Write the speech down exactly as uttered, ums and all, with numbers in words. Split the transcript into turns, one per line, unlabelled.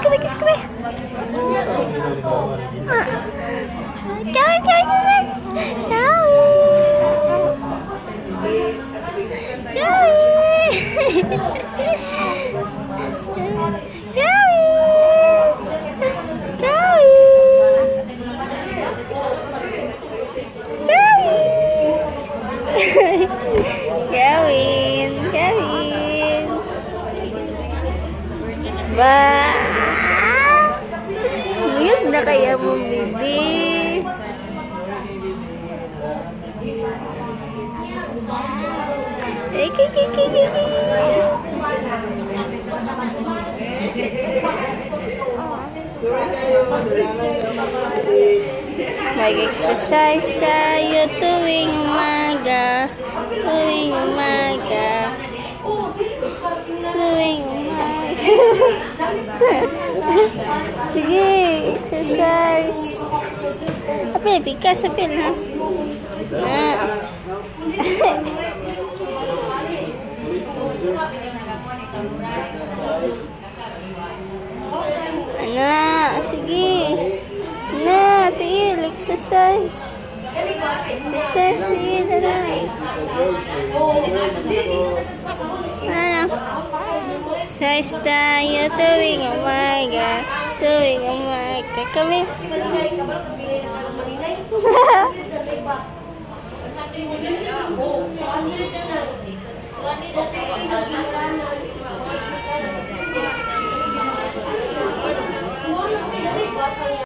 kami, kiss kami. Ah. Kawin, kawin, kawin. Kawin. Kawin. Gawin, gawin. Ba? Nguyot na kaya mo, baby. Eh, kiki, kiki, kiki. Mag-exercise tayo tuwing umaga. Tuwing umaga. Tuwing umaga. Sige, exercise. Apil, pikas, apil, ha? Ah. Ana, sige. Na, tiil, exercise. Exercise, tiil, na. Ano? Exercise tayo tuwing umaga. Tuwing umaga. Kami.